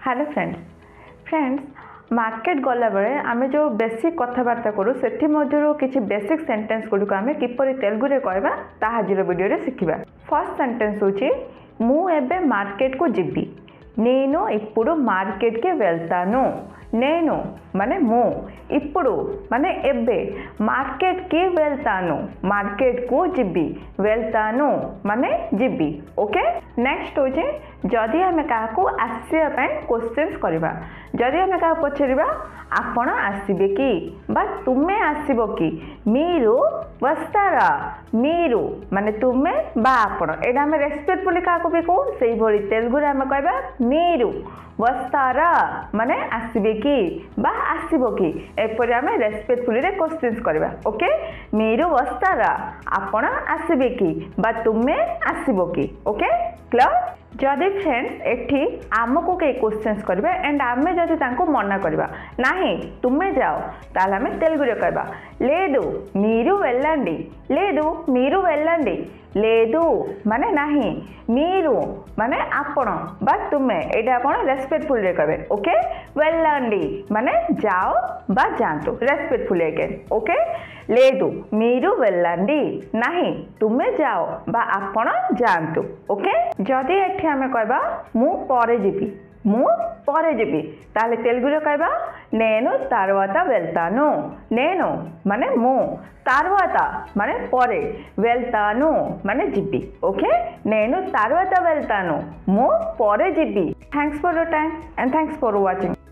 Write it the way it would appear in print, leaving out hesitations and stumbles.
Hello friends market गला बेले आम जो बेसिक कथबार्ता करूँ से किसी बेसिक सेंटेंस गुड़िक आम किपर तेलुगु रे कहबा ता आज वीडियो शिखा। फर्स्ट सेंटेंस होची मु एबे मार्केट को जिबी नेनु इप्पुडु मार्केट के वेल्तानु। नेनु माने मु इप्पुडु माने एबे मार्केट की वेल्तानु मार्केट को जिबी वेल्तानु माने जिबी। ओके नेक्स्ट होचे जदि आमे काको आसीबा पय क्वेश्चंस करबा जदि आमे का पछरिबा आपण आसीबे की बा तुमे आसीबो की मीरु वस्तारा मीरु माने तुमे बा आपण एडा आमे रेस्पेक्टफुली काको भी को सेही भली तेलुगु रे आमे कहबा मीरु वस्तारा माने आसीबे की बा आसीबो की एपरि आमे रेस्पेक्टफुली रे क्वेश्चंस करबा। ओके मीरु वस्तारा आपण आसीबे की बा तुमे आसीबो की। Okay clear. जदि फ्रेंड्स एठी आमको के क्वेश्चंस करबे एंड आमे जदि तांको मना करबा नाही तुमे जाओ ताले आमे तेलुगु रे कहबा लेदु मीरु वेल्लांडी लेदु मीरु वेल्लांडी लेदु माने नाही मीरु माने आपण बा तुमे एटा आपण रेस्पेक्टफुल रे कहबे। ओके वेल्लांडी माने जाओ बा जानतु रेस्पेक्टफुल अगेन। ओके लेदु मीरु वेल्लांडी नाही तुमे जाओ बा आपण जानतु। ओके जदि एठी आमे कहबा मु परे जिबी मु परे जिबी ताले तेलुगु रे कहबा नेनु तारवाता वेल्तानु। नेनु माने मु तारवाता माने परे वेल्तानु माने जिबी। ओके नेनु तारवाता वेल्तानु मु परे जिबी। Thanks for your time and thanks for watching.